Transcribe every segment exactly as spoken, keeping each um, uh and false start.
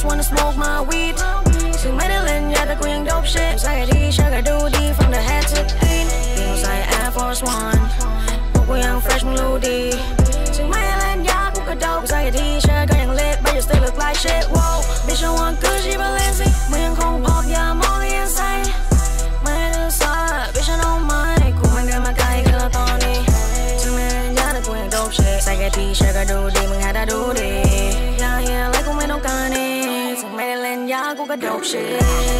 wanna smoke my weed ถึงไม่ได้เล่นยาแต่กูยัง dope shit ใส่ที่เชื่อก็ดูดี from the head to feet กูใส่ Air Force One พวกกูยัง fresh มึงรู้ดีถึงไม่ได้เล่นยากูก็ dope ใส่ที่เชื่อก็ยัง lit but you still look like shit whoa bitch I want Gucci Balenciaga มึงยังคงพกยา Molly inside ไม่ได้ซา bitch I don't mind กูมันเดินมาไกลกันแล้วตอนนี้ถึงไม่ได้เล่นยาแต่กูยัง dope shit ใส่ที่เชื่อก็ดูดีมึงหาได้ดูดีyeah yeah like กูไม่ต้องการนี่ถึงไม่ได้เล่นยากูก็ dope shit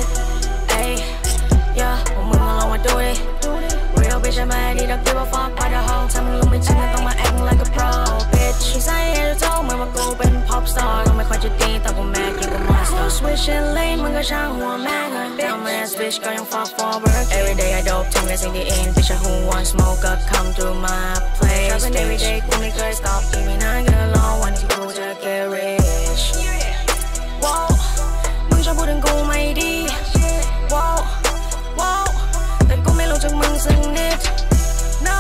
ay yeah พวกมึงมาลองมาดูดิ real bitch ไม่ได้ don't give a fuck ไปเดี๋ยวเขาทำมึงรู้ไม่จริงต้องมา acting like a pro bitch ใส่ให้ดูโตเหมือนว่ากูเป็น pop star ก็ไม่ค่อยจะดีแต่กูแม็กยิ่งกว่า monster switch it lane มึงก็ช่างหัวแม่ง dumb ass bitch ก็ยัง fuck forward every day I dope ทำได้สิ่งที่ in bitch who want smoke up come through my place trapping every day กูไม่เคย stop ที่ไม่นานก็รอวันที่กูจะ get rich wow มึงชอบพูดถึงกูไม่ดี wow wow แต่กูไม่รู้จักมึงสักนิด no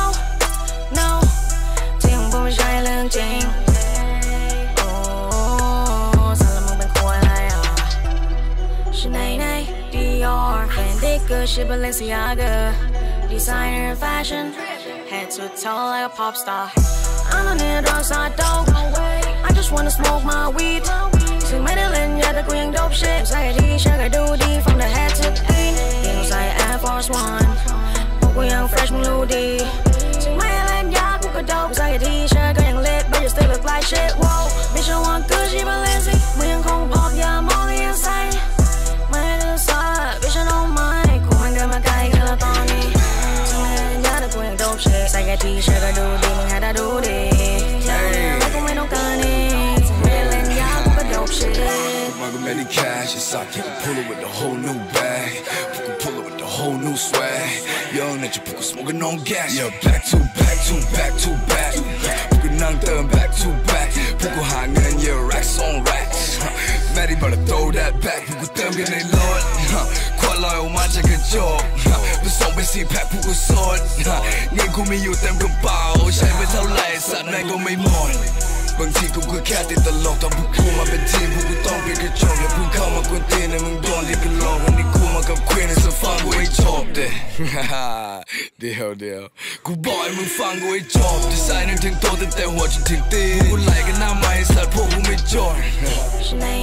no ที่ของกูไม่ใช่เรื่องจริงโอ้สารมึงเป็นควายอะไรอ่ะฉันไหนไหน Dior Fendi Gucci Balenciaga designer fashion head to toe like a pop star I don't need drugs I don't I just wanna smoke my weed ถึงไม่ได้เล่นยาแต่กูยัง dope shit ใส่ที่เชื่อก็ดูดี from the head to feet กูใส่ Air Force One พวกกูยัง fresh มึงรู้ดีถึงไม่ได้เล่นยากูก็ dope ใส่ที่เชื่อก็ยัง lit but you still look like shit whoa bitch I want Gucci Balenciaga มึงยังคงพกยา Molly inside ไม่ได้ซา bitch I don't mind กูมันเดินมาไกลกันแล้วตอนนี้ถึงไม่ได้เล่นยาแต่กูยัง dope shit ใส่ที่เชื่อก็ดูดีมึงหาได้ดูดีแล้วกูไม่ต้องการนี่ถึงไม่ได้เล่นยากูก็ dope shit Many cash inside, you can pull it with a whole new bag. You can pull it with a whole new swag. Young nigga, you can smoking on gas. Yeah, back to back to back to back. You can knock them back to back. You can hang in your racks on racks. Maddie better throw that back. You can them get they lord. Quite loyal, my check a job. The song be see pack, you can sword. Ngheกูมีอยู่เต็มกระเป๋าใช้ไปเท่าไหร่สัตว์แม่งก็ไม่หมดบางทีกูก็แค่ติดตลกตอนพวกกูมาเป็นทีมพวกกูต้องเป็นกระจกอย่าเพิ่งเข้ามากวนตีนให้มึงโดนที่กันหลอกวันนี้กูมากับควีนให้จะฟังกูให้จบเด้เดี๋ยวเดี๋ยวกูบอกให้มึงฟังกูให้จบดีไซน์นึงถึงโตตั้งแต่หัวจนถึงตีนกูไหลกันหน้าไม้สัตว์พวกกูไม่จน Chanel,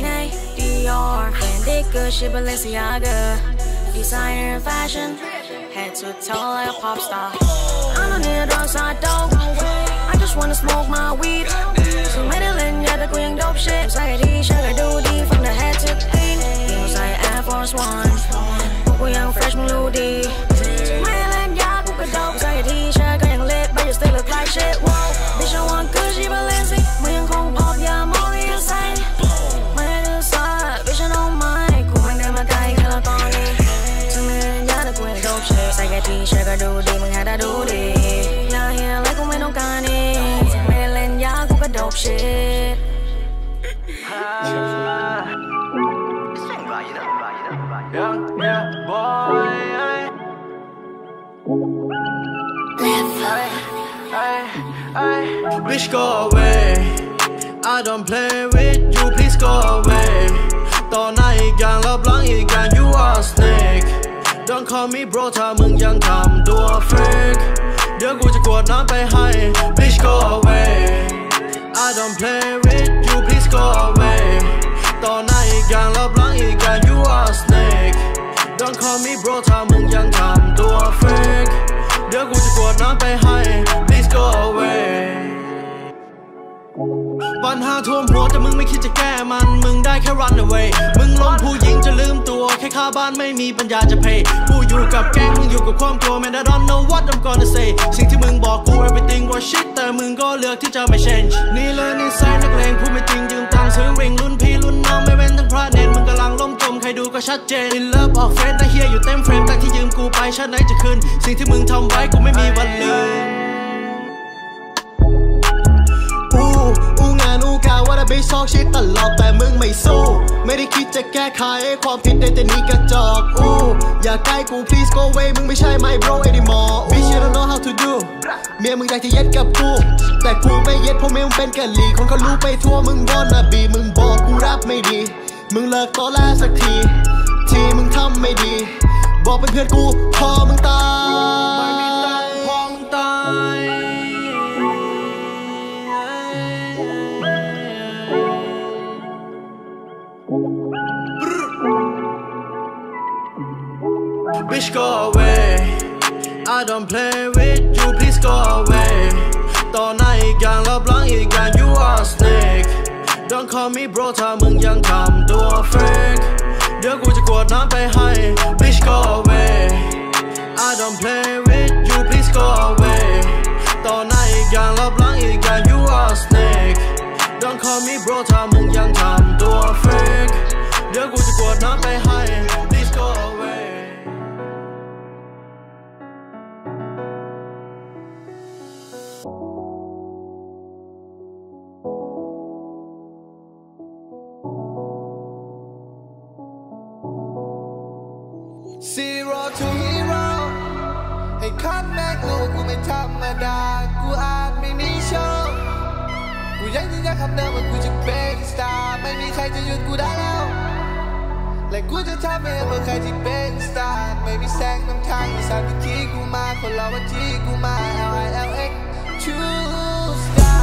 Dior, Fendi, Gucci, Balenciaga designer fashion head to toe like a pop star I don't need drugs I don't I just wanna smoke my weed ถึงไม่ได้เล่นยาแต่กูยัง dope shit ใส่ที่เชื่อก็ดูดี from the head to feet กูใส่ Air Force One พวกกูยัง fresh มึงรู้ดีถึงไม่ได้เล่นยากูก็ dope ใส่ที่เชื่อก็ยัง lit but you still look like shit whoa bitch I want Gucci Balenciaga มึงยังคงพกยา Molly inside ไม่ได้ซา bitch I don't mind กูมันเดินมาไกลกันแล้วตอนนี้ถึงไม่ได้เล่นยาแต่กูยัง dope shit ใส่ที่เชื่อก็ดูดีมึงหาได้ดูดี yeah yeah like กูไม่ต้องการนี่dope shit Young, yeah, boy Bitch go away I don't play with you please go away ต่อหน้าอีกอย่างรับหลังอีกอย่าง you are a snake Don't call me bro ถ้ามึงยังทำตัว freak เดี๋ยวกูจะกวดน้ำไปให้ Bitch go away I don't play with you, please go away ต่อหน้าอีกอย่างรับหลังอีกอย่าง you are a snake Don't call me bro ถ้ามึงยังทำตัว freak เดี๋ยวกูจะกวดน้ำไปให้ please go away ปัญหาท่วมหัวแต่มึงไม่คิดจะแก้มันมึงได้แค่ run away มึงลงผู้หญิงจะลืมตัวแค่ค่าบ้านไม่มีปัญญาจะ pay กูอยู่กับแก๊งมึงอยู่กับความกลัว man I don't know what I'm gonna say สิ่งที่มึงบอกกู everything was shit แต่มึงก็เลือกที่จะไม่ change นี่เลยนิสัยนักเลงพูดไม่จริงยืมตังค์ซื้อริงรุ่นพี่รุ่นน้องไม่เว้นทั้งพระเนตรมึงกำลังล้มจมใครดูก็ชัดเจน in love ออกเฟซแต่เฮียอยู่เต็มเฟรมตั้งที่ยืมกูไปชาติไหนจะคืนสิ่งที่มึงทำไว้กูไม่มีวันลืมอู้งานอู้กาว่าได้ไปซอกชิดตลอดแต่มึงไม่สู้ไม่ได้คิดจะแก้ไขความผิดได้แต่นี่กระจอกอู้อย่าใกล้กู please go away มึงไม่ใช่ my bro anymore bitch you don't know how to do เมียมึงอยากจะเย็ดกับกูแต่กูไม่เย็ดเพราะเมียมึงเป็นกะหรี่คนเขารู้ไปทั่วมึงวอนนาบีมึงบอกกูรับไม่ดีมึงเลิกตอแหลสักทีที่มึงทำไม่ดีบอกเป็นเพื่อนกูพอมึงตายพอมึงตาย Bitch go away I don't play with you please go away ต่อหน้าอีกอย่างรับหลังอีกอย่าง you are snake Don't call me bro ถ้ามึงยังทำตัว fake เดี๋ยวกูจะกวดน้ำไปให้ Bitch go away I don't play with you please go away ต่อหน้าอีกอย่างรับหลังอีกอย่าง you are snake Don't call me bro ถ้ามึงยังทำตัว fake เดี๋ยวกูจะกวดน้ำไปให้ Please go away Zero to hero ให้คัดแม็กลูกกูไม่ธรรมดากูอาจไม่มีโชว์กูยังยืนยันคำเดิมว่ากูจะเป็นสตาร์ไม่มีใครจะหยุดกูได้แล้วและกูจะทำให้เมื่อใครที่เป็นสตาร์ไม่มีแสงนำทางอีสานวิธีกูมาคนเราวันที่กูมา L I L X True Star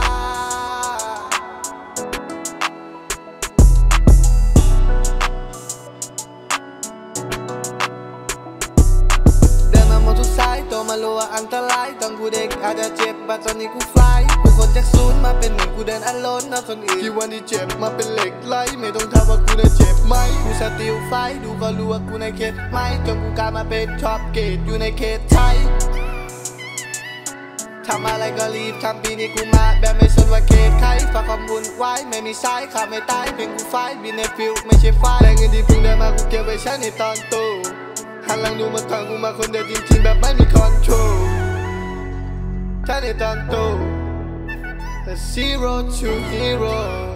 โตมาลัวอันตรายตอนกูเด็กอาจจะเจ็บบัดตอนนี้กูฟลายกูคนจากศูนย์มาเป็นหนึ่งกูเดินอันล้นนะคนอื่นที่วันที่เจ็บมาเป็นเหล็กไหลไม่ต้องถามว่ากูได้เจ็บไหมกูสติลไฟดูก็รู้ว่ากูในเขตไหมจนกูกลายมาเป็นท็อปเกรดอยู่ในเขตไทยทำอะไรก็รีบทำปีนี้กูมาแบบไม่สนว่าเขตใครฝากความวุ่นวายไม่มีสายขาไม่ตายเพลงกูไฟบินในฟิลไม่ใช่ไฟแรงเงินที่เพิ่งได้มากูเก็บไว้ใช้ในตอนโตหันหลังดูมาทางกูมาคนเดียวจริงๆแบบไม่มีคอนโทรลใช้ในตอนโต The zero to hero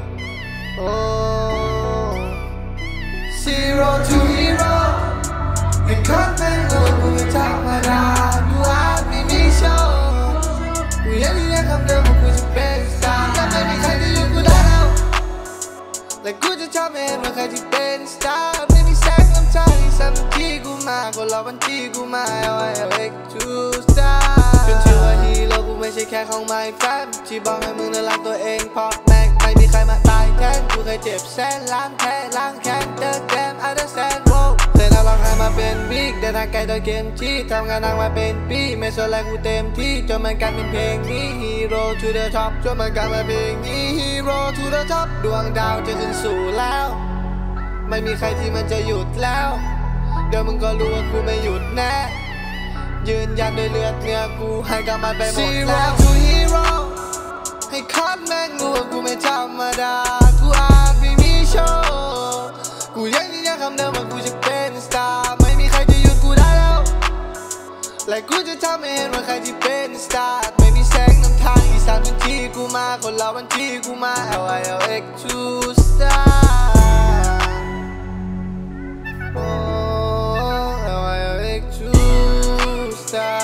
oh zero to hero ไม่คัดแม่งโดนกูไม่ธรรมดากูอาจไม่มีโชว์กูยังยืนยันคำเดิมว่ากูจะเป็นสตาร์แต่ไม่มีใครจะหยุดกูได้แล้วและกูจะทำให้เมื่อใครที่เป็นสตาร์ไม่มีแสงน้ำตาที่ซ้ำที่กูมาคนเราวันที่กูมา L I L X True Star จนชื่อว่าฮีโร่กูไม่ใช่แค่ของ my fam ที่บอกให้มึงนั้นรักตัวเองเพราะแม่งไม่มีใครมาตายแทนกูเคยเจ็บแสนล้างแพ้ล้างแค้นเดินแกม understand wow แต่เราลองให้มาเป็นบิ๊กเดินทางไกลโดยเกมที่ทำงานหนักมาเป็นปีไม่สนอะไรกูเต็มที่จนมันกลายเป็นเพลงนี้ Hero to the top จนมันกลายเป็นเพลงนี้ Hero to the top ดวงดาวจะขึ้นสู่แล้วไม่มีใครที่มันจะหยุดแล้วเดี๋ยวมึงก็รู้ว่ากูไม่หยุดแน่ยืนยันด้วยเลือดเนื้อกูให้กับมันไปหมดแล้ว Zero to hero ให้คัดแม่งรู้ว่ากูไม่ธรรมดากูอาจไม่มีโชว์กูยังยืนยันคำเดิมว่ากูจะเป็นสตาร์ไม่มีใครจะหยุดกูได้แล้วและกูจะทำให้เห็นว่าใครที่เป็นสตาร์ไม่มีแสงนำทางอีสานวันที่กูมาคนเราวันที่กูมา L I L X True Star oh L I L X True Star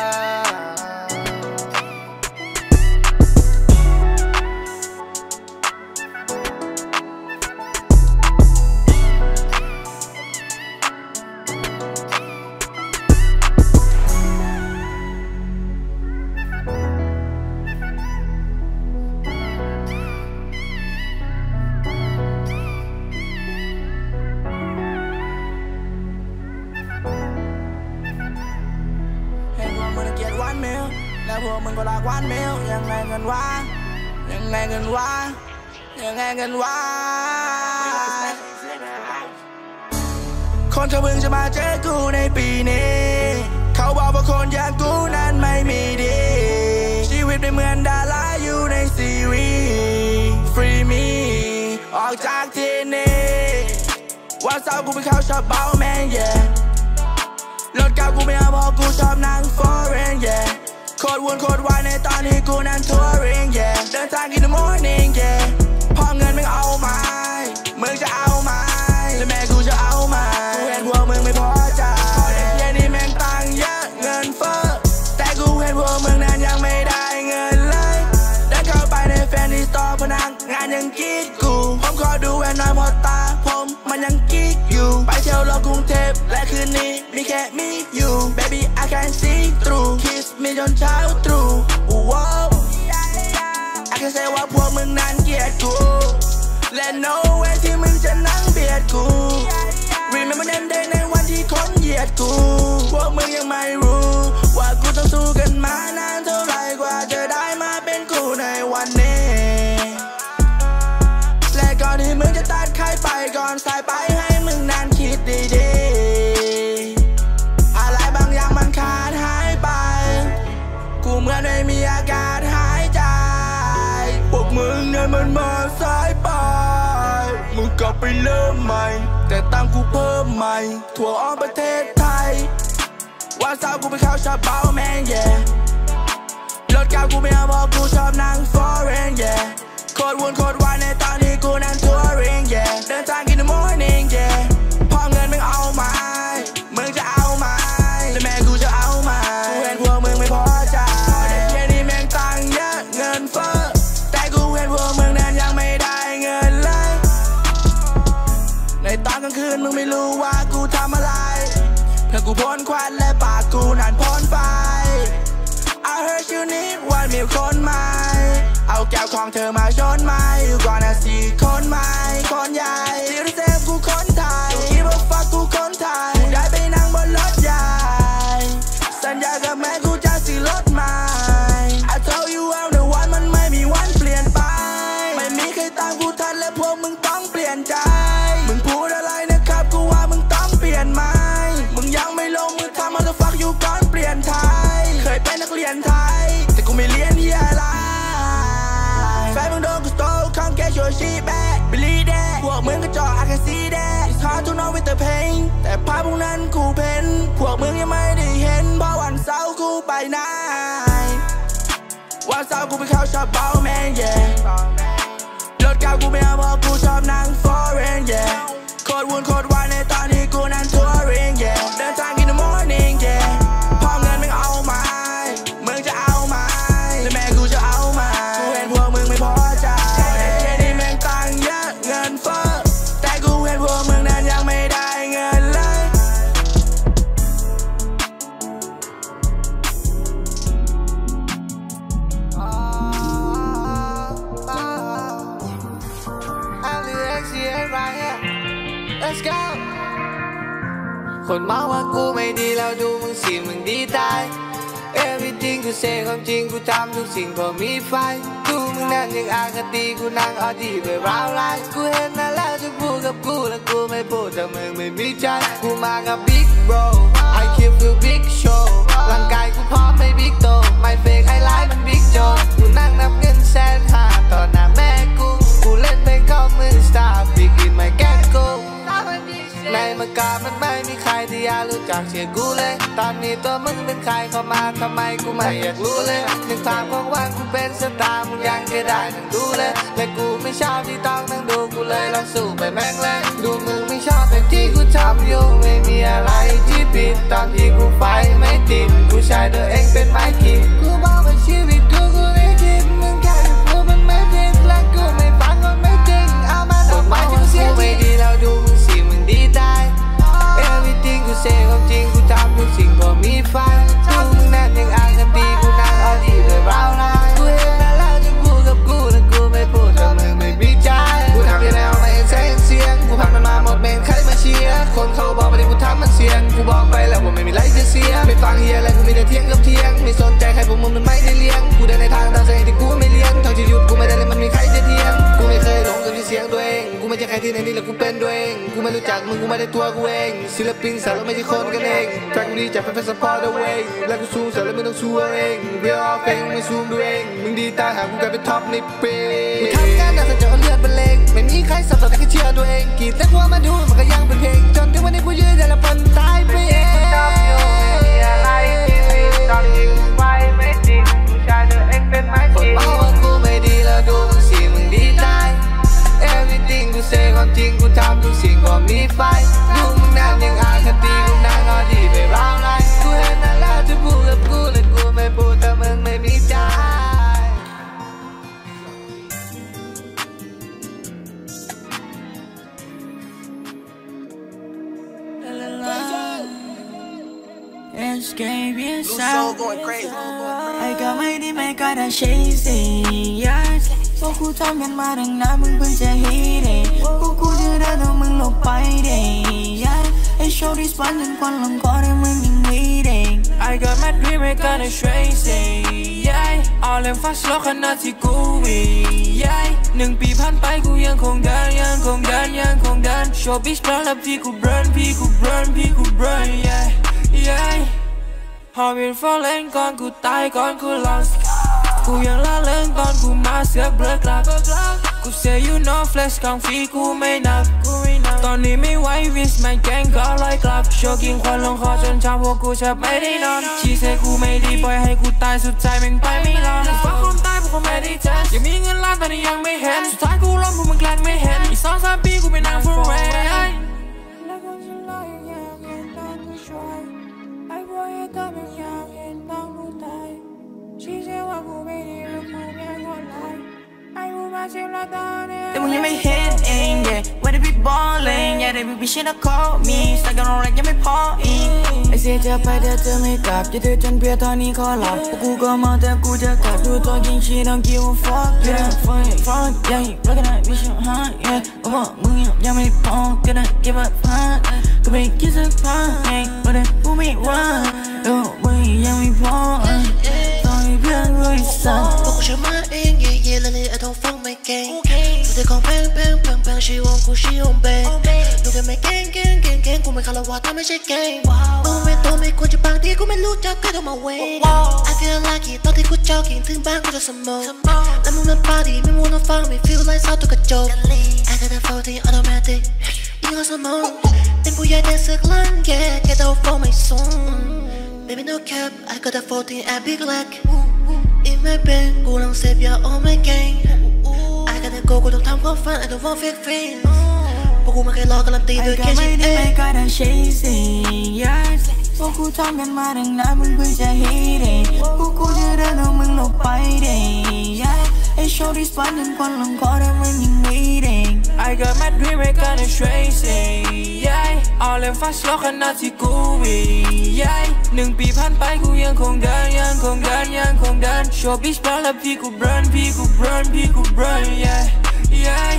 แล้วพวกมึงก็รักวันเมลยังไงกันวะยังไงกันวะยังไงกันวะคนเขาเพิ่งจะมาเจอกูในปีนี้เขาบอกว่าคนอย่างกูนั้นไม่มีดีชีวิตไม่เหมือนดาราอยู่ในซีรีส์ฟรีมีออกจากที่นี่วันเสาร์กูไปเข้าชอบเบาแมง yeah รถเก่ากูไม่เอาเพราะกูชอบนั่ง foreign yeahโคตรวุ่นโคตรวายในตอนที่กูนั้นทัวริง yeah เดินทาง in the morning yeah พอเงินมึงเอามามึงจะเอามาและแม่กูจะเอามากูเห็นพวกมึงไม่พอใจเด็กเย็นนี่แม่งตังเยอะเงินเฟ้อแต่กูเห็นพวกมึงนั้นยังไม่ได้เงินเลยเดินเข้าไปในแฟนที่สตอร์พนักงานยังกรีดกูผมขอดูแหวนน้อยพอตาผมโลกกรุงเทพและคืนนี้มีแค่มีอยู่ baby I can see through kiss me จนเช้าตรู่ว้าว I can say ว่าพวกมึงนั้นเกลียดกูและ no way ที่มึงจะนั่งเบียดกู remember them day ในวันที่คนเหยียดกูพวกมึงยังไม่รู้ว่ากูต้องสู้กันมานานเท่าไรกว่าจะได้มาเป็นกูในวันนี้และก่อนที่มึงจะตัดใครไปก่อนสายไปให้มึงนั้นคิดดีๆอะไรบางอย่างมันขาดหายไปกูเหมือนไม่มีอากาศหายใจพวกมึงเนี่ยมันมาสายไปมึงกลับไปเริ่มใหม่แต่ตังกูเพิ่มใหม่ทั่วอ้อมประเทศไทยวันเสาร์กูไปเข้าชาเบาแมงแย่รถเก่ากูไม่เอาบอกกูชอบนั่งฟอร์เรนแย่โคตรวุ่นโคตรวายในตอนนี้กูนั่งทัวริงแย่เดินทางกินในมอร์นิ่งแย่พอเงินมึงเอาไหมมึงจะเอาไหมและแม่กูจะเอาไหมกูเห็นพวกมึงไม่พอใจเด็กแค่นี้แม่งตังเยอะเงินเฟ้อแต่กูเห็นพวกมึงนั้นยังไม่ได้เงินเลยในตอนกลางคืนมึงไม่รู้ว่ากูทำอะไรเพื่อกูพ้นควันและปากกูนั้นพ้นไฟ I heard you need one มีคนใหม่เอาแก้วของเธอมาชนไหมอยู่ก่อนนะสี่คนใหม่คนใหญ่ที่รู้เซฟกูคนไทยคิดว่าฟักกูคนไทยกูได้ไปนั่งบนรถใหญ่สัญญากับแม่กูจะซื้อรถใหม่ I told you I'm the one มันไม่มีวันเปลี่ยนไปไม่มีใครตามกูทันและพวกมึงต้องเปลี่ยนใจมึงพูดอะไรนะครับกูว่ามึงต้องเปลี่ยนไหมมึงยังไม่ลงมือทำ motherfuck อยู่ก่อนเปลี่ยนไทยเคยเป็นนักเรียนไทยแต่กูไม่เรียนเหี้ยอะไรแฟนมึงโดนกู stole come get your shit back believe that พวกมึงก็จอก I can see that it's hard to know with the pain แต่ภาพพวกนั้นกูเพ้นพวกมึงยังไม่ได้เห็นเพราะวันเสาร์กูไปไหนวันเสาร์กูไปเข้าชาเบาแมงแย่รถเก่ากูไม่เอาเพราะกูชอบนั่งฟอร์เรนแย่โคตรวุ่นโคตรวายในตอนนี้กูนั่งทัวริงแย่เดินทางกินในมอร์นิ่งแย่พอเงินมึงเอาไหมมึงจะเอาไหมและแม่กูจะเอาไหมกูเห็นพวกมึงไม่พอใจแค่นี้แม่งตังเยอะเงินเฟ้อแต่กูเห็นพวกมึงนั้นยังไม่ได้เงินเลย Let's go คนมองว่ากูไม่ดีแล้วดูมึงสิมึงดีตาย Everything กูเซความจริงกูทำทุกสิ่งพอมีไฟดูมึงนั่นยังอคติกูนั่งอดีไปร้าวร้ายกูเห็นนั่นแล้วจะพูดกับกูแล้วกูไม่พูดแต่มึงไม่มีใจกูมากับ Big Bro I keep feel Big Show ร่างกายกูพร้อมไม่ Big Toe ไม่เฟกไฮไลท์มัน Big Joe กูนั่งนับเงินแสนห้าต่อหน้าแม่กูกูเล่นเพลงเข้ามือ Star Big in my gang goในเมื่อก่อนมันไม่มีใครที่อยากรู้จักเสียกูเลยตอนนี้ตัวมึงเป็นใครเข้ามาทำไมกูไม่อยากรู้เลยนึกภาพของวันกูเป็นสตาร์มึงยังแค่ได้นั่งดูเลยแต่กูไม่ชอบที่ต้องนั่งดูกูเลยลองสู้ไปแม่งเลยดูมึงไม่ชอบแต่ที่กูทำอยู่ไม่มีอะไรที่ผิดตอนที่กูไฟไม่ติดกูใช้ตัวเองเป็นไม้ขีดกูบอกว่าชีวิตกูกูไม่คิดมึงแค่กูมันไม่ผิดและกูไม่ฟังมันไม่จริงเอามาทำไมถึงเสียไม่ดีแล้วดูมึงสิมึงดีตาย Everything กูเซความจริงกูทำทุกสิ่งพอมีไฟดูมึงนั่นยังอคติกูนั่งเอาดีไปร้าวร้ายกูเห็นนั่นแล้วจะพูดกับกูแล้วกูไม่พูดแต่มึงไม่มีใจกูทำยังไงเอาไม่เห็นเสียงเสียงกูผ่านมันมาหมดเมนใครมาเชียร์คนเขาบอกไปที่กูทำมันเสียงกูบอกไปแล้วว่าไม่มีไรจะเสียไม่ฟังเฮียอะไรกูมีแต่เที่ยงกับเที่ยงไม่สนใจใครพวกมึงมันไม่ได้เลี้ยงกูเดินในทางตามใจที่กูไม่เลี้ยงทางที่หยุดกูไม่ได้เลยมันมีใครจะเที่ยงกูไม่เคยหลงกับที่เสียงตัวเองกูไม่ใช่ใครที่ไหนนี่แหละกูเป็นตัวเองกูไม่รู้จักมึงกูไม่ได้ตัวกูเองศิลปินสาวเราไม่ใช่คนกันเองแฟนกูดีจากแฟนๆ support the way และกูสู้สาวแล้วมึงต้องสู้เองเรียลเอาเพลงไม่สู้ตัวเองมึงดีตาหากูกลายเป็นท็อปในเพลงมึงทำการดังสัญจรเลือดเป็นเลงไม่มีใครสับสนแต่แค่เชื่อตัวเองกีดแต่หัวมาดูมันก็ยังเป็นเพลงจนถึงวันนี้กูยืนแต่ละคนตายไปเองตอนที่กูไปไม่จริงกูใช้ตัวเองเป็นไม้ขีดคนบอกว่ากูไม่ดีแล้วดูมึงสิมึงดีตาย Everything กูเซความจริงกูทำทุกสิ่งก็มีไฟดูมึงนั่นยังอคติกูนั่งเอาดีไปร้าวร้ายกูเห็นนั่นแล้วจะพูดกับกูและกูไม่พูดแต่มึงไม่มีใจ escape yourself I got my dream I gotta chase it yes พวกกูทำกันมาตั้งนานมึงเพิ่งจะฮิตเองพวกกูจะเดินเอามึงหลบไปเด้yeah I show this one จนควันลงคอให้มึงยังมีเด้ I got my dream I gotta chase it yeah all them fast รอขนาดที่กูวิ่ง yeah หนึ่งปีผ่านไปกูยังคงเดินยังคงเดินยังคงเดิน show bitch เพราะแล้วพี่กู burn พี่กู burn พี่กู burn yeah yeah พอเป็น falling ก่อนกูตายก่อนกู lost กูยังละเลิงตอนกูมาเสือกเบิกลักกู say you know flex ของฟรีกูไม่นับตอนนี้ไม่ไหว wish แม่งแกงก็ลอยกลับโชว์กินควันลงคอจนช้ำพวกกูแทบไม่ได้นอนชีเซกูไม่ดีปล่อยให้กูตายสุดใจแม่งไปไม่รอดฟังคนตายพวกกูไม่ได้แทนยังมีเงินล้านตอนนี้ยังไม่เห็นสุดท้ายกูล้มพวกมึงแกล้งไม่เห็นอีกสองสามปีกูเป็นนาง foreverแต่มึงยังไม่เห็นเอง yeah where they be balling yeah they be bitching to call me สายกันรอแรงยังไม่พออีกไอเสียจะไปแต่เธอไม่กลับจะเธอจนเพียตอนนี้ขอหลับพวกกูก็มาแต่กูจะกลับดูตัวกินชีต้องกินว่า fuck yeah fuck fuck yeah รักกันได้ไม่ใช่ฮะ yeah บอกมึงยังไม่พอก็ได้เก็บมาพักก็ไม่คิดสักพัก yeah บอกแต่กูไม่ว่าเออมึงยังไม่พอตอนนี้เพื่อนกูสั่นพวกกูเชื่อมาเองเย่เย่และเลยไอ้ท้องฟังไม่เก่งสุดท้ายของแพงแพงแพงแพงชีวงกูชีวงเบงดูกันไม่เก่งเก่งเก่งเก่งกูไม่คารวะถ้าไม่ใช่เก่งมึงเป็นตัวไม่ควรจะบางทีกูไม่รู้จักใครต้องมาเว้ย I feel lucky ตอนที่กูจอกกินถึงบ้านกูจะสมองแล้วมึงมันปาดีไม่มัวต้องฟังไม่ feel like เศร้าตัวกระจก I got that fourteen automatic ยิงเข้าสมองเป็นผู้ใหญ่แต่สึกลั่นแย่แค่ตัวฟองไม่สูง Baby no cap I got that fourteen at big leg In my bed กูลองเสพยา all my gang I got that go กูต้องทำความฝัน I don't want fake friends พวกกูไม่เคยรอการันตีด้วยแค่ชิ้นเอง I gotta chase it yes พวกกูทำกันมาตั้งนานมึงเพิ่งจะฮิตเองพวกกูจะเดินเอามึงหลบไปเด้ yeah I show this one จนควันลงคอให้มึงยังมีเด้ I got my dream I gotta chase it yeah all them fast รอขนาดที่กูวิ่ง yeah หนึ่งปีผ่านไปกูยังคงเดินยังคงเดินยังคงเดิน show bitch เพราะแล้วพี่กู burn พี่กู burn พี่กู burn yeah yeah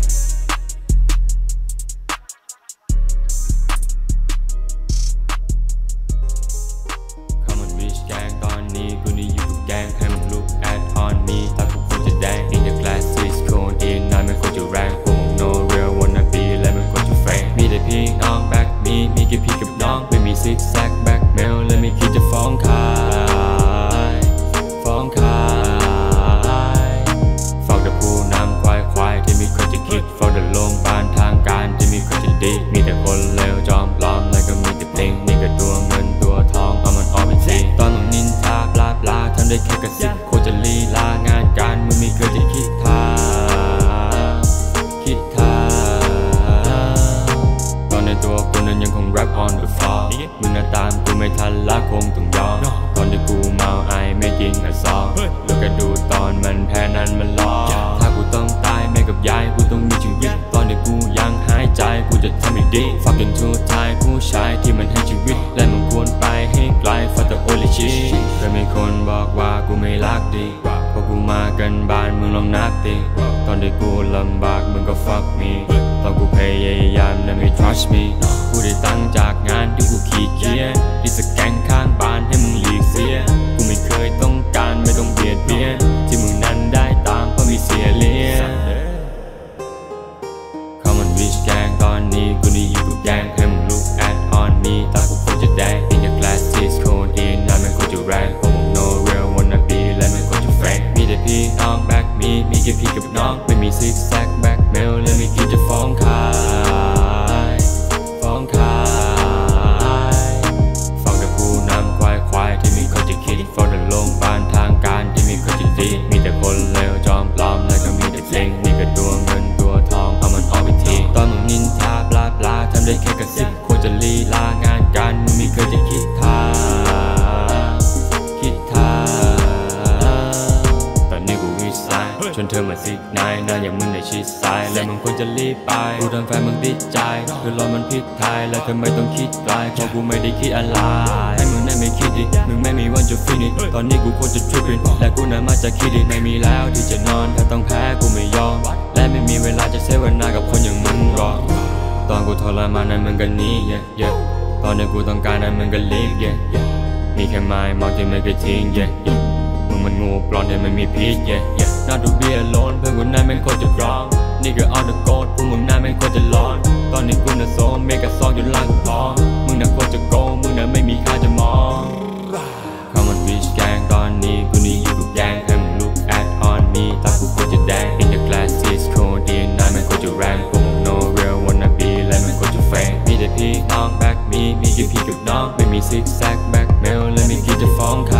แกงตอนนี้กูนี่อยู่กับแกงให้มึง look at on me ตากูควรจะแดง in the glass is cold in นายไม่ควรจะแรงพวกมึง no real wanna be และไม่ควรจะ fake มีแต่พี่น้อง back me มีแค่พี่กับน้องไม่มี zig zag back mail และไม่คิดจะฟ้องขายฟ้องขายฝากแต่ผู้นำควายควายที่มีใครจะคิดฝากแต่โรงพยาบาลทางการที่มีใครจะดีมีแต่คนเลวจอมปลอมและก็มีแต่เพลงนี่ก็ตัวเงินตัวทองเอามันออกเป็นสีตอนมึงนินทาบลาบลาทำได้แค่กระซิบโคจะลีลางานการมึงไม่เคยจะคิดทางคิดทางตอนในตัวกูนั้นยังคง rap on the floor มึงน่าตามกูไม่ทันละคงต้องยอมตอนที่กูเมาไอไม่กินอะซองแล้วก็ดูตอนมันแพ้นั้นมันล้อถ้ากูต้องตายแม่กับยายกูต้องมีชีวิตตอนที่กูยังหายใจกูจะทำให้ดีฝากจนทุกท้ายผู้ชายที่มันให้ชีวิตและมึงควรไปให้ไกล for the only shit แต่มีคนบอกว่ากูไม่รักดีพอกูมากันบ้านมึงลองนับดิตอนที่กูลำบากมึงก็ fuck me ตอนกูพยายามและไม่ trust me กูได้ตั้งจากงานที่กูขี้เกียจที่สแกงข้างบ้านให้มึงหลีกเสียกูไม่เคยต้องการไม่ต้องเบียดเบียนที่มึงนั้นได้ตามเพราะมีเสียเลี้ยCome on bitch แกงตอนนี้กูนี่อยู่กับแกงให้มึง look at on me ตากูควรจะแดง in the glass is cold in นายไม่ควรจะแรงพวกมึง no real wanna be และไม่ควรจะ fake มีแต่พี่น้อง back me มีแค่พี่กับน้องไม่มี zig zag back mail และไม่คิดจะฟ้องขายฟ้องขายฟังแต่ผู้นำควายควายที่มีคนจะคิด for the โรงพยาบาลทางการที่มีคนจะดีมีแต่คนเลวจอมปลอมและก็มีแต่เพลงมีแต่ตัวเงินตัวทองเอามันออกไปทีตอนมึงนินทาบลาบลาทำได้แค่กระซิบควรจะลีลางานการมึงไม่เคยจะคิดทางคิดทางตอนนี้กูวิสัยชวนเธอมาซิกนายนานอย่างมึงในชิดซ้ายและมึงควรจะรีบไปกูทำแฟนมึงติดใจคือรอมันผิดทายและเธอไม่ต้องคิดไกลเพราะกูไม่ได้คิดอะไรให้มึงได้ไม่คิดดิมึงไม่มีวันจะฟินิชตอนนี้กูควรจะทริปปิ้งและกูน่ามาจะคิดดิไม่มีแล้วที่จะนอนถ้าต้องแพ้กูไม่ยอมและไม่มีเวลาจะเสียเวลากับคนอย่างมึงหรอกตอนกูทรมานนั้นมึงก็หนี yeah yeah ตอนนี้กูต้องการนั้นมึงก็ leave yeah yeah มีแค่ไม้มองที่มึงก็ทิ้ง yeah yeah มึงมันงูปลอมที่มันมีพิษ yeah yeah น่าดูเบียร์ล้นเพื่อนกูนั้นไม่ควรจะร้องนี่ก็ on the go พวกมึงนั้นไม่ควรจะร้อนตอนนี้กูน่ะโซมเมกะซองอยู่ล่างกูพอมึงน่ะควรจะโกงมึงน่ะไม่มีค่าจะมองCome on bitch gang ตอนนี้กูนี่อยู่กับแก๊งให้มึง look at on me ตากูควรจะแดง in the glass is cold ดี นายมันควรจะแรงพวกมึง no real wanna be และมันควรจะแฟงมีแต่พี่น้อง back me มีแค่พี่กับน้องไม่มี zig zag back mail และไม่คิดจะฟ้องใคร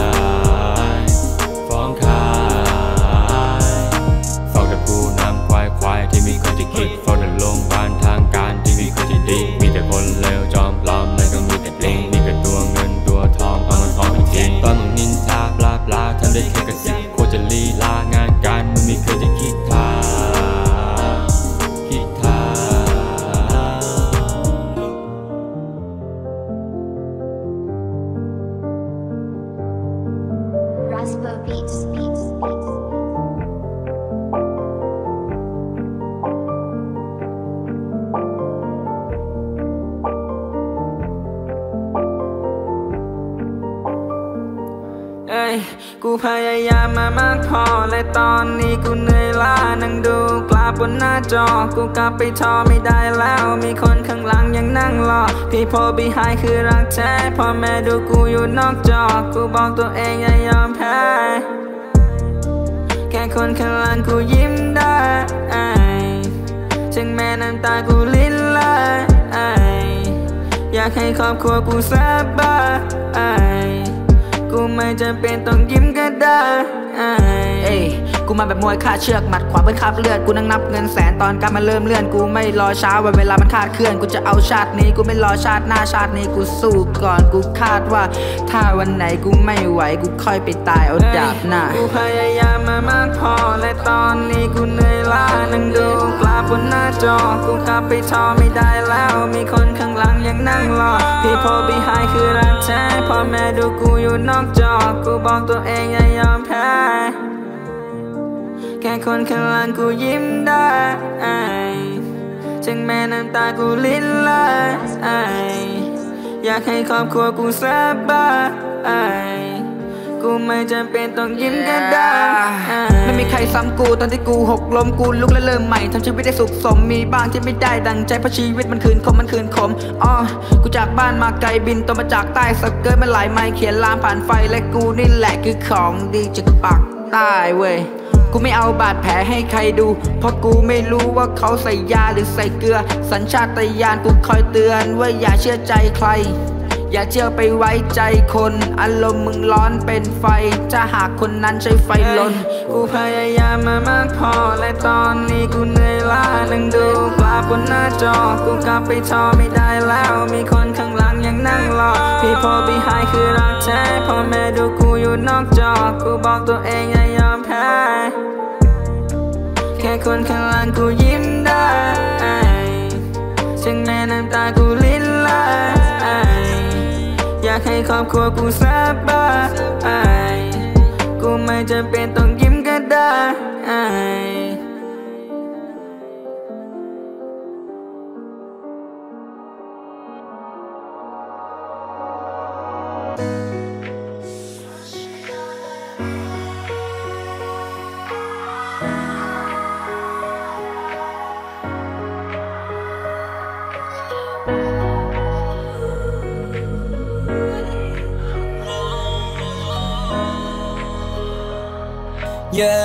ฟ้องใครฟ้องแต่ผู้นำควายควายที่มีคนจะคิดฟ้องแต่โรงพยาบาลทางการที่มีคนจะดีมีแต่คนเลวจอมปลอมและก็มีแต่บลิงมีแต่ตัวเงินตัวทองเอามันหอมเป็นจริงตอนมึงนินทาบลาบลาทำได้แค่กระซิบโคตรจะลีลางานการมึงไม่เคยจะคิดทาคิดทา Rasper Beats Beats Beats กูพยายามมามากพอและตอนนี้กูเหนื่อยล้านั่งดูกลาบบนหน้าจอกูกลับไปทอไม่ได้แล้วมีคนข้างหลังยังนั่งรอ People behind คือรักแท้พ่อแม่ดูกูอยู่นอกจอกูบอกตัวเองอย่ายอมแพ้แค่คนข้างหลังกูยิ้มได้ถึงแม้น้ำตากูลิ้นไหลอยากให้ครอบครัวกูสบายกูไม่จำเป็นต้องยิ้มก็ได้เอ้ยกูมาแบบมวยคาดเชือกหมัดขวาเบิ้ลคาบเลือดกูนั่งนับเงินแสนตอนการมาเริ่มเลื่อนกูไม่รอช้าวันเวลามันคาดเคลื่อนกูจะเอาชาตินี้กูไม่รอชาติหน้าชาตินี้กูสู้ก่อนกูคาดว่าถ้าวันไหนกูไม่ไหวกูค่อยไปตายเอาดาบหน้ากูพยายามมามากพอและตอนนี้กูเหนื่อยล้านั่งดูกลาบบนหน้าจอกูกลับไปทอไม่ได้แล้วมีคนข้างหลังยังนั่งรอ People behind คือรักแท้พ่อแม่ดูกูอยู่นอกจอกูบอกตัวเองอย่ายอมแพ้แค่คนข้างหลังกูยิ้มได้ถึงแม้น้ำตากูลิ้นไหลอยากให้ครอบครัวกูสบายกูไม่จำเป็นต้องยิ้มก็ได้ไม่มีใครซ้ำกูตอนที่กูหกล้มกูลุกและเริ่มใหม่ทำชีวิตได้สุขสมมีบ้างที่ไม่ได้ดังใจเพราะชีวิตมันคืนคมมันคืนขมอ๋อกูจากบ้านมาไกลบินตัวมาจากใต้สักเกิดมาหลายไมล์เขียนลามผ่านไฟและกูนี่แหละคือของดีจากปากใต้เว้ยกูไม่เอาบาดแผลให้ใครดูเพราะกูไม่รู้ว่าเขาใส่ยาหรือใส่เกลือสัญชาตญาณกูคอยเตือนว่าอย่าเชื่อใจใครอย่าเชื่อไปไว้ใจคนอารมณ์มึงร้อนเป็นไฟถ้าหากคนนั้นใช้ไฟลนกูพยายามมามากพอและตอนนี้กูเหนื่อยล้านั่งดูกลาบบนหน้าจอกูกลับไปทอไม่ได้แล้วมีคนข้างหลังยังนั่งรอ People behind คือรักแท้พ่อแม่ดูกูอยู่นอกจอกูบอกตัวเองอย่ายอมแพ้แค่คนข้างหลังกูยิ้มได้ถึงแม้น้ำตากูลิ้นไหลอยากให้ครอบครัวกูสบายกูไม่จำเป็นต้องยิ้มก็ได้เย้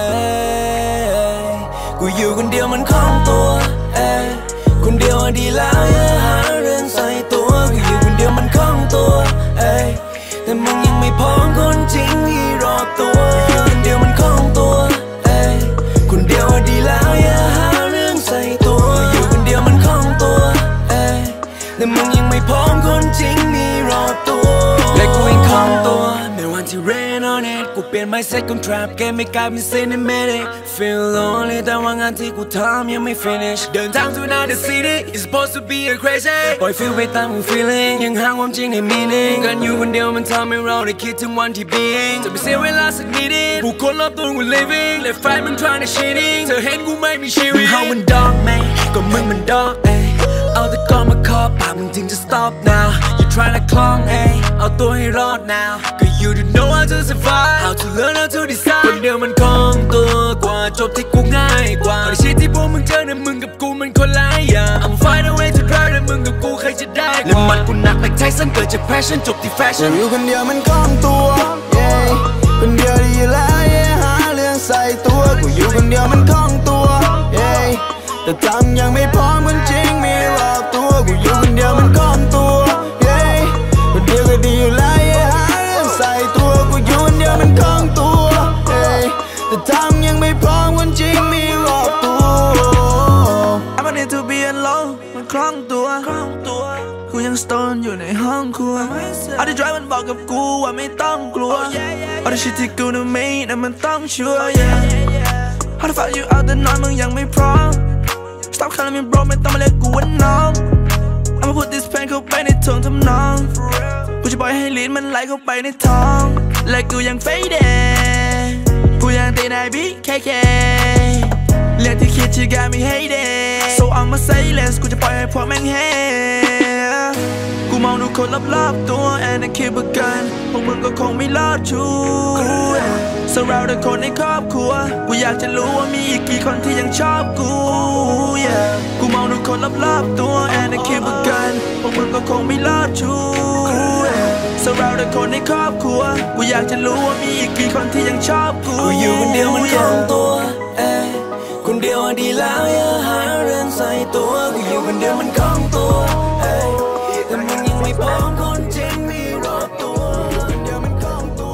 กูอยู่คนเดียวมันคล่องตัวเอ้คนเดียวดีแล้วอย่าหาเรื่องใส่ตัวกูอยู่คนเดียวมันคล่องตัวเอ้แต่มึงยังไม่พร้อมคนจริงที่รอตัวอยู่คนเดียวมันคล่องตัวเอ้คนเดียวดีแล้วอย่าหาเรื่องใส่ตัวอยู่คนเดียวมันคล่องตัวเอ้แต่มึงยังไม่พร้อมคนจริงที่รอตัวและกูยังคล่องตัวไม่ว่าที่ rain on it กูเปลี่ยนมา mindset คน trap เกมไม่กลายเป็น cinematic feel lonely แต่ว่างานที่กูทำยังไม่ finish เดินทาง to another city it's supposed to be a crazy boy feel ไปตามมึง feeling ยังหาความจริงใน meaning กันอยู่คนเดียวมันทำให้เราได้คิดถึงวันที่ being จะไม่เสียเวลาสักนิดผู้คนรอบตัวกู living และไฟมัน trying to cheating เธอเห็นกูไม่มีชีวิตมึงเฮามัน dark ไหมก็มึงมัน dark เอ้ยเอาแต่ก่อนมาคอบปากมึงจึงจะ stop now you try to คล้องเอ้ยเอาตัวให้รอด now ก็ you don't know how to survive how to learn how to decide คนเดียวมันคล่องตัวกว่าจบที่กูง่ายกว่าแต่ชีวิตที่พวกมึงเจอเนี่ยมึงกับกูมันคนละอย่าง I'm find a way to drive แต่มึงกับกูใครจะได้กว่าและมันกูหนัก like Tyson เกิดจาก passion จบที่ fashion อยู่คนเดียวมันคล่องตัวคนเดียวดีอยู่แล้วหาเรื่องใส่ตัวกูอยู่คนเดียวมันคล่องตัวแต่ทำยังไม่พร้อมคนจริงมีรอบตัวกูอยู่คนเดียวมันคล่องตัวคนเดียวก็ดีอยู่แล้วหาเรื่องใส่ตัวกูอยู่คนเดียวมันคล่องตัวแต่ทำยังไม่พร้อมคนจริงมีรอบตัว I want it to be alone มันคล่องตัวกูยัง stone อยู่ในห้องครัวเอาที่ drive มันบอกกับกูว่าไม่ต้องกลัวเอาที่ shit ที่กูนั้นไม่นั่นมันต้องชัวร์ How the fuck you out แต่น้อยมึงยังไม่พร้อม Stop calling me bro ไม่ต้องมาเรียกกูว่าน้อง I'ma put this pen เข้าไปในทงทำนองกูจะปล่อยให้ลิ้นมันไหลเข้าไปในท้องและกูยัง faded กูยังตีใน บี เค เค เรื่องที่คิดที่ got me hated So I'ma say less กูจะปล่อยให้พวกแม่ง hate กูมองดูคนรอบๆตัว and I keep a gun พวกมึงก็คงไม่รอดชูsurround แต่คนในครอบครัวกูอยากจะรู้ว่ามีอีกกี่คนที่ยังชอบกู yeah กูมองดูคนรอบๆตัว and I keep a gun พวกมึงก็คงไม่รอดชู surround แต่คนในครอบครัวกูอยากจะรู้ว่ามีอีกกี่คนที่ยังชอบกูกูอยู่คนเดียวมันคล่องตัวคนเดียวดีแล้วอย่าหาเรื่องใส่ตัวกูอยู่คนเดียวมันคล่องตัวแต่มึงยังไม่พร้อมคนจริงมีรอบตัวคนเดียวมันคล่องตัว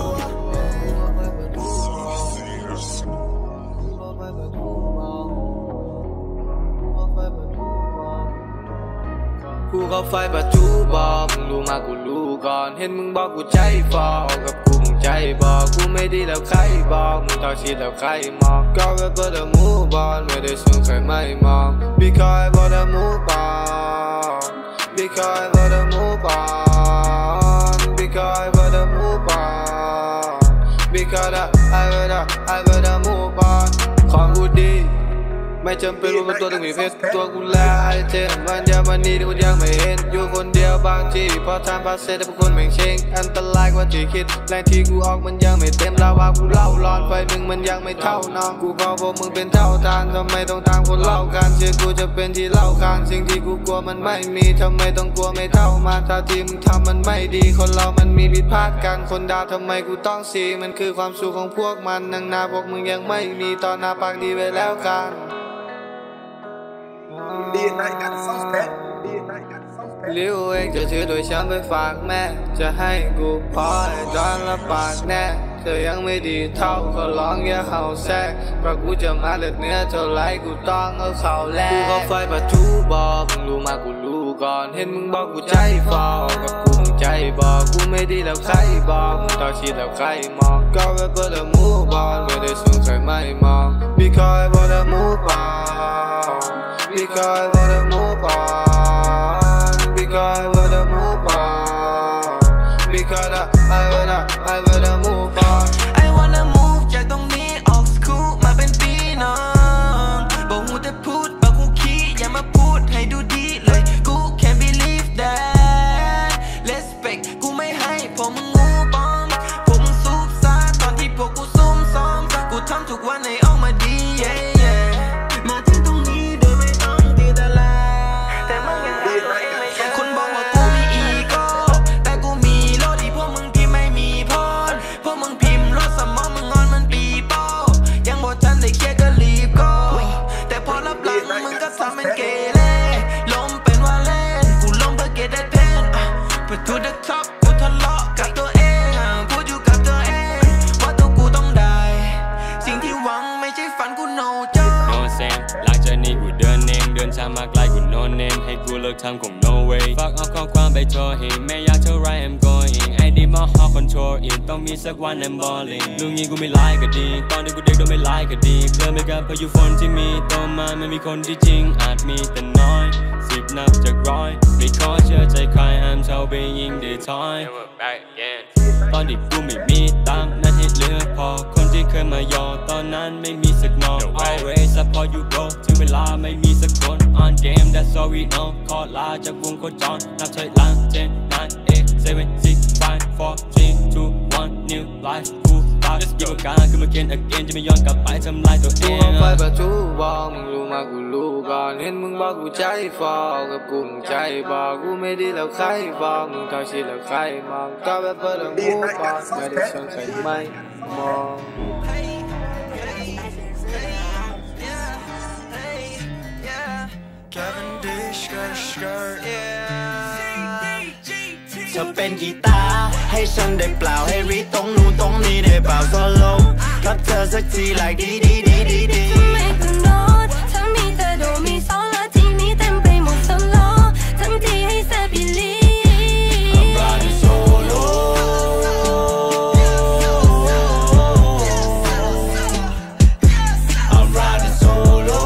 กูเข้าไฟประตูบอกมึงรู้มากูรู้ก่อนเห็นมึงบอกกูใจฟอกับกูมึงใจบอกกูไม่ดีแล้วใครบอกมึงต่อชีแล้วใครมองก็แค่เปิดแต่มูบอลไม่ได้ชวนใครไม่มอง because I got a move on because I got a move on because I got a move on because I got a I got a move on ของกูดีไม่จำเป็นว่ามันตัวต้องมีเพชรตัวกูแล้วไอเจนมันยังมันนี่ที่กูยังไม่เห็นอยู่คนเดียวบางทีพอทำพาเสร็จแต่พวกคนแม่งเชงอันตรายกว่าที่คิดแรงที่กูออกมันยังไม่เต็มลาวากูเล่าร้อนไฟมึงมันยังไม่เท่าน้องกูก็พวกมึงเป็นเท่าทานทำไมต้องตามคนเล่ากันเชื่อกูจะเป็นที่เล่าคานสิ่งที่กูกลัวมันไม่มีทำไมต้องกลัวไม่เท่ามาถ้าที่มึงทำมันไม่ดีคนเรามันมีผิดพลาดกันคนด่าทำไมกูต้องซีมันคือความสุขของพวกมันนังนาพวกมึงยังไม่มีตอนหน้าปากดีไปแล้วกันเลี้ยวเองจะถือโดยฉันไปฝากแม่จะให้กูพอให้ดอนละปากแน่เธอยังไม่ดีเท่าก็ร้องอย่าเห่าแทรกเพราะกูจะมาเลือดเนื้อเท่าไรกูต้องเอาเข่าแลกกูเข้าไฟประตูบอกมึงรู้มากูรู้ก่อนเห็นมึงบอกกูใจฟอกับกูมึงใจบอกกูไม่ดีแล้วใครบอกมึงต่อชีแล้วใครมองก็แค่เปิดแต่มูบอลไม่ได้สนใครไม่มอง because I wanna move on because I wanna move on because I wanna move on because I wanna I wanna move on I wanna move จากตรงนี้ออกสกูมาเป็นพี่น้องบอกหูแต่พูดบอกกูขี้อย่ามาพูดให้ดูดีเลยกู can't believe that respect กูไม่ให้พวกมึงงูปอมพวกมึงซุบซ่าตอนที่พวกกูซุ่มซ้อมกูทำทุกวันให้ออกมาดี yeah yeah มาถึงตรงนี้โดยไม่ต้องตีตลาแต่มึงยังหาตัวเองไม่เจอคนบอกว่ากูมีอีโก้แต่กูมีโลดีพวกมึงที่ไม่มีพรพวกมึงพิมพ์รถสมองมึงงอนมันปีโป้ยังบ่ทันได้เคลียร์ก็รีบก็แต่พอรับหลังมึงก็ทำเป็นเกเรล้มเป็นว่าเล่นกูล้มเพื่อเก็ตได้เพนเพื่อ to the top กูทะเลาะกับตัวเองพูดอยู่กับตัวเองว่าตัวกูต้องได้สิ่งที่หวังไม่ใช่ฝันกู no job no same หลังจากนี้กูเดินเองเดินช้ามากไกลกู no name ให้กูเลิกทำคง no way ฝากเอาข้อความไปโทรให้แม่อยากเท่าไร I'm going ไอ need my heart control อีกต้องมีสักวัน I'm balling ลุงงี้กูไม่ไล่ก็ดีตอนนี้กูเด็กโดนไม่ไล่ก็ดีเลิกไม่กันเพราะอยู่ฝนที่มีโตมาไม่มีคนที่จริงอาจมีแต่น้อยสิบนับจากร้อยไม่ขอเชื่อใจใครห้ามเช่าไปยิงได้ถอยตอนที่กูไม่มีตังค์นั้นให้เหลือพอคนที่เคยมายอตอนนั้นไม่มีสักนอ always support you bro ถึงเวลาไม่มีสักคน on game that's all we know ขอลาจากวงโคจรนับถอยหลัง ten nine eight seven six five four three two one new life กูตายยิ่งกว่าการขึ้นมาเกณฑ์ again จะไม่ย้อนกลับไปทำลายตัวเองไฟประตูบอกมึงรู้มากูรู้ก่อนเห็นมึงบอกกูใจฟอกับกูมึงใจบอกกูไม่ดีแล้วใครบอกมึงทำชิแล้วใครมองก็แบบเปิดหูฟังไม่ได้สนใจไม่มองเธอเป็นกีตาร์ให้ฉันได้เปล่าให้รีตรงนู้นตรงนี้ได้เปล่าโซโล่รับเธอสักที like ดีดีดีดีดีทำไมกูโน้ตทั้งมีแต่โดมีโซและที่มีเต็มไปหมดโซโล่ทั้งที่ให้แซ่บอีลี I'm riding solo I'm riding solo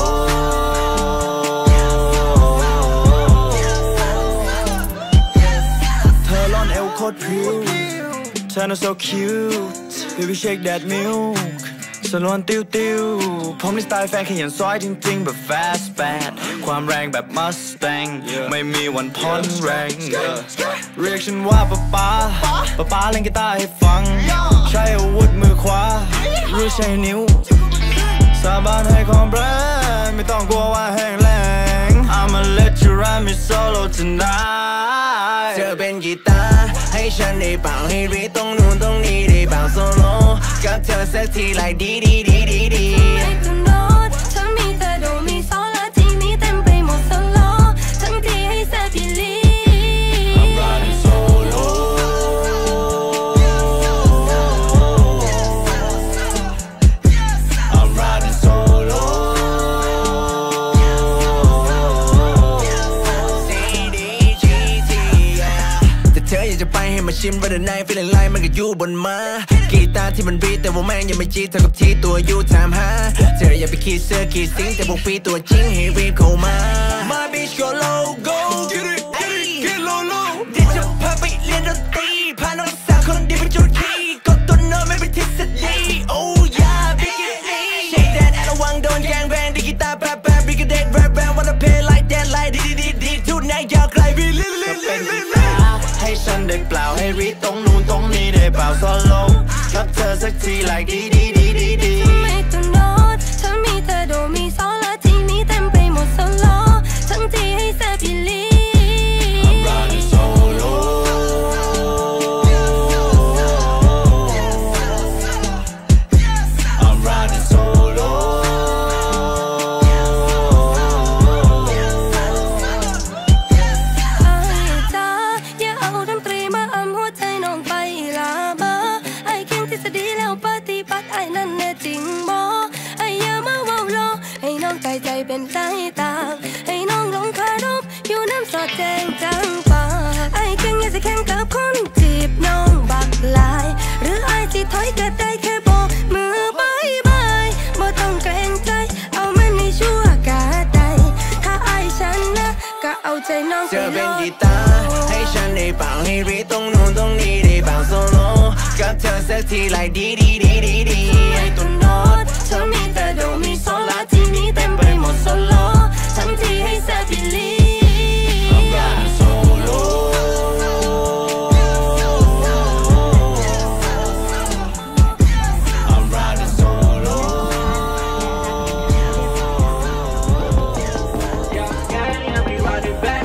เธอร้อนเอวโคตรพริ้วเธอน่า so cute baby shake that milk สนวนติ้วติ้วผมนี่สไตล์แฟนขยันซอยจริงๆแบบ fast bad ความแรงแบบ Mustang ไม่มีวันพ้นแรงเรียกฉันว่าป๊าป๊าป๊าป๊าเล่นกีตาร์ให้ฟังใช้อาวุธมือขวาหรือใช้นิ้วสาบานให้ความแรงไม่ต้องกลัวว่าแห้งแล้ง I'ma let you ride me solo tonight เธอเป็นกีตาร์ให้ฉันได้เป่าให้รีตรงนู้นตรงนี้ได้เป่าโซโล่กับเธอสักที like ดีดีดีดีดีทำไมกูโน้ตทั้งมีแต่โดมีโซและที่มีเต็มไปหมดโซโล่ทั้งที่ให้แซ่บอีลี I'm riding solo I'm riding soloซี ดี จี ที แต่เธออยากจะไปให้มาชิม But the night feeling like มันก็อยู่บนม้ากีตาร์ที่มันบีทแต่ว่าแม่งยังไม่จีเท่ากับที่ตัวยูถามหาเธออย่าไปคิดเสื้อคิดสิงแต่พวกพี่ตัวจริงให้รีบเข้ามา My bitch go low go get it get it get low low เดี๋ยวจะพาไปเรียนดนตรีพาน้องสาวคนดีไปจุดคีย์กดตัวโน้ตไม่ไปทฤษฎี Oh yeah bikini shake that ระวังโดนแกงแบงดิกีตาร์แป๊บแป๊บ big dead rap rap wanna play like that like ดีดีดีทุกนายอยากไกลพี่ลิลิลิลิลิให้ฉันได้เปล่าให้รีตรงนู้นตรงนี้ได้เปล่าโซโล่รับเธอสักที like ดีดีดีดีดีทำไมกูโน้ตทั้งมีแต่โดมีโซและที่มีเต็มไปหมดโซโล่ทั้งที่ให้แซ่บอีลี I'm riding solo I'm riding solo ไอ้จ้าอย่าเอาดนตรีมาอำหัวใจน้องไปลาบาไอ้เก่งทฤษฎีแล้วปฏิบัติไอ้นั่นแน่จริงบ่ไอ้อย่ามาเว้าล้อให้น้องใจใจเป็นใจตาให้น้องลงคารพอยู่น้ำสอดแจงจังป่าไอ้เก่งอย่าจะแข่งกับคนจีบน้องบักลายหรือไอ้สิถอยก็ได้แค่บอกมือบายบายบ่ต้องเกรงใจเอามันในชั่วกาใดถ้าไอ้ฉันนะก็เอาใจน้องเธอเป็นกีตาร์ให้ฉันได้เป่าให้รีตรงนู้นตรงนี้ได้เป่าโซโล่กับเธอสักที like ดีดีดีดีดีไอ้ตัวโน้ตเธอมีแต่โดมีโซและที่มีเต็มไปหมดโซโล่ทั้งที่ให้แซ่บอีลี I'm riding solo I'm riding solo Yeah, yeah, yeah, we riding back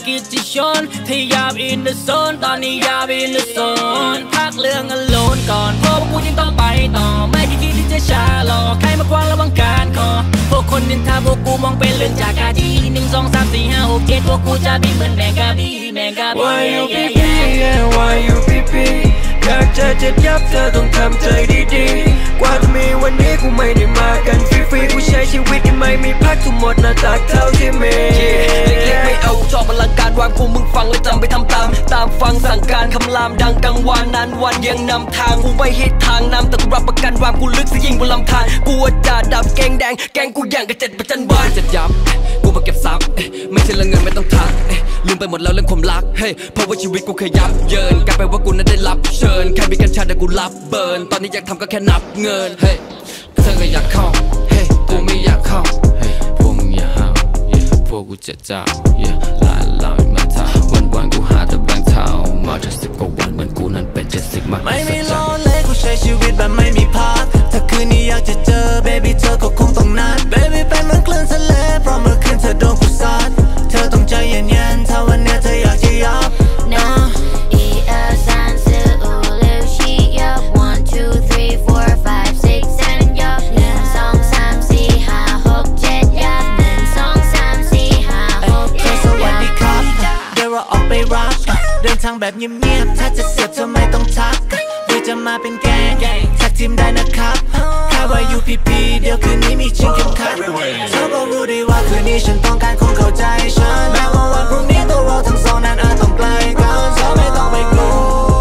กิจชนที่ยามอินเดอะโซนตอนนี้ยามอินเดอะโซนพักเรื่องอโลนก่อนเพราะกูยังต้องไปต่อไม่คิดที่จะช้าหรอกใครมากวางระวังการคอพวกคนนินทาพวกกูมองเป็นเรื่องจากการที่หนึ่งสองสามสี่ห้าหกเจ็ดพวกกูจะบินเหมือนแมงกะบี้แมงกะบี้ Why you pipi yeah Why you pipi อยากจะเจ็ดยับเธอต้องทำใจดีๆกว่าจะมีวันนี้กูไม่ได้มากันฟรีๆกูใช้ชีวิตที่ไม่มีพักทุกหมดหน้าตาเท่าที่มีเล็กๆไม่เอาชอบอลังการวางพวกมึงฟังและจำไปทำตามตามฟังสั่งการคำรามดังกังวานนานวันยังนำทางกูไม่ให้ทางนำแต่กูรับประกันวางกูลึกซะยิ่งบนลำธารกูว่าจะดับแกงแดงแกงกูอย่างกระเจ็ดประจันบานจะยับกูมาเก็บซับไม่ใช่เรื่องเงินไม่ต้องทักลืมไปหมดแล้วเรื่องความรักเฮ้ยเพราะว่าชีวิตกูเคยยับเยินกลายเป็นว่ากูนั้นได้รับเชิญแค่มีกัญชาแต่กูรับเบิร์นตอนนี้อยากทำก็แค่นับเงินเฮ้ยเธอก็อยากเข้าเฮ้ยกูไม่อยากเข้าเฮ้ยพวกมึงอย่าห้าวพวกกูเจ็ดเจ้าลายลายมาท่าวันวันกูหาแต่แบงค์เท้ามาจากสิบกว่าวันเหมือนกูนั้นเป็นเจ็ดสิบมาไม่มีล้อเล่กูใช้ชีวิตแบบไม่มีพักถ้าคืนนี้อยากจะเจอ baby เธอก็คงต้องนัด baby เป็นเหมือนคลื่นทะเลเพราะเมื่อคืนเธอโดนกูซัดเธอต้องใจเย็นๆถ้าวันนี้เธออยากจะยับ No一二三四五六七ยับ one two three four five six sevenยับหนึ่งสองสามสี่ห้าหกเจ็ดยับหนึ่งสองสามสี่ห้าหกเจ็ดยับสวัสดีครับเดี๋ยวเราออกไปรักเดินทางแบบเงียบๆถ้าจะเสียบเธอไม่ต้องทักหรือจะมาเป็นแก๊งแท็กทีมได้นะครับแค่ว่าอยู่พีพีเดี๋ยวคืนนี้มีชิงเข็มขัดเธอก็รู้ดีว่าคืนนี้ฉันต้องการคนเข้าใจฉันแม้ว่าวันพรุ่งนี้ตัวเราทั้งสองนั้นอาจต้องไกลกันเธอไม่ต้องไปกลัว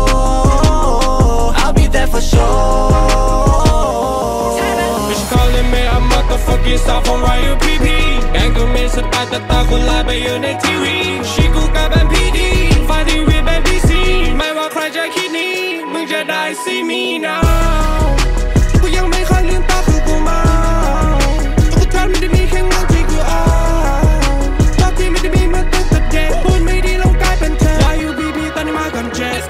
I'll be there for sure Bitch calling me a motherfucking soft on Why you pipi แกงกูมีสไตล์แต่ตาคนลายไปอยู่ในทีวีชีกูกลายเป็นพีดีไฟทีวีเป็นพีซีไม่ว่าใครจะคิดนี้มึงจะได้ see me now กูยังไม่เคยลืมตาคือกูเมาทุกครั้งไม่ได้มีแค่เงินที่กูเอาตอนที่ไม่ได้มีมาตั้งแต่เด็กพูดไม่ดีลงกลายเป็นเธอ Why you pipi ตอนนี้มากันเจ็ด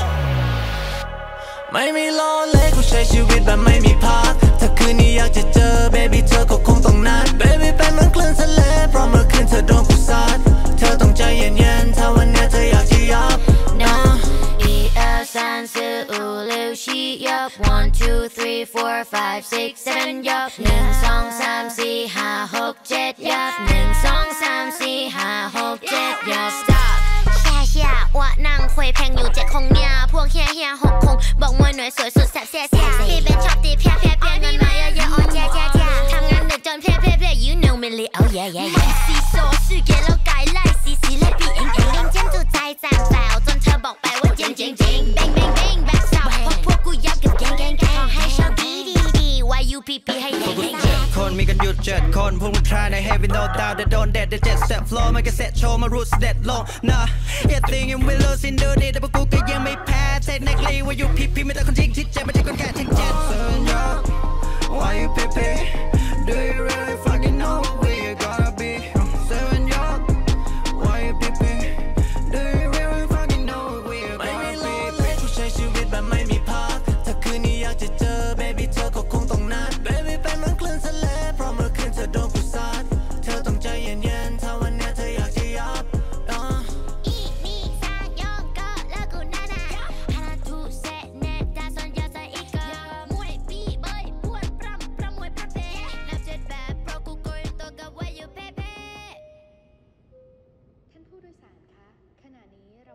ไม่มีล้อเล่กูใช้ชีวิตแบบไม่มีพักถ้าคืนนี้อยากจะเจอ baby เธอก็คงต้องนัด baby เป็นเหมือนคลื่นทะเลเพราะเมื่อคืนเธอโดนกูซัดเธอต้องใจเย็นๆถ้าวันนี้เธออยากจะยับ No一二三四五六七ยับ one two three four five six sevenยับหนึ่งสองสามสี่ห้าหกเจ็ดยับหนึ่งสองสามสี่ห้าหกเจ็ดยับ Stop แช่เชี่ยว่านั่งคุยเพลงอยู่เจ็ดคงเนี่ยพวกเฮียเฮียหกคงบอกมวยหน่วยสวยสุดแซ่บเสียเสียที่เป็นชอบตีเพี้ยเพี้ยเพี้ยเงินมาเยอะๆอ๋อแจ๊แจ๊แจ๊ทำงานดึกจนเพี้ยเพี้ยเพี้ย you know me li oh yeah yeah yeah สีโซสื่อเกล้าไกลไล่สีสีและปีเอ็งเอ็งเล่นเจ้าตัวใจแสบแฝวจนเธอบอกไปว่าเจ๋งเจ๋งเจ๋ง bang bang bang แบบสับพวกพวกกูยับกับแกงแกงแกงขอให้โชคดีดีดี why you pipi ให้แดงให้แดงคนมีกันหยุดเจ็ดคนพวกมึงทรายใน heavy no doubt แต่โดนเด็ดเด็ดเจ็ด step flow มันก็เซ็ตโชว์มารูทเด็ดลงนะอย่าติงยังไม่เลิกสิ้นเดือนนี้แต่พวกกูก็ยังไม่แพ้ technically ว่าอยู่พีพีไม่แต่คนจริงที่เจ็บไม่ใช่คนแค่ทิ้งเจ็ด Why you pipi Do you really fucking know where you gotta be Seven young Why you pipi Do you really fucking know where you gotta be ไม่มีล้อเล่กูใช้ชีวิตแบบไม่มีพักถ้าคืนนี้อยากจะเจอ baby เธอก็คงต้องนัด baby เป็นเหมือนคลื่นทะเลเพราะเมื่อคืนเธอโดนกูซัดเธอต้องใจเย็นๆถ้าวันนี้เธออยากจะยับอีนี่ซาโยก็เลิกกูน่าด่าฮานาทูเซเนตตาซอนยาซาอีกมวยปีเบยปวดปรำปรำมวยประเภทนับเจ็ดแบบเพราะกูโกยตัวกับว่าอยู่เพ่เพ่ท่านผู้โดยสารคะขณะนี้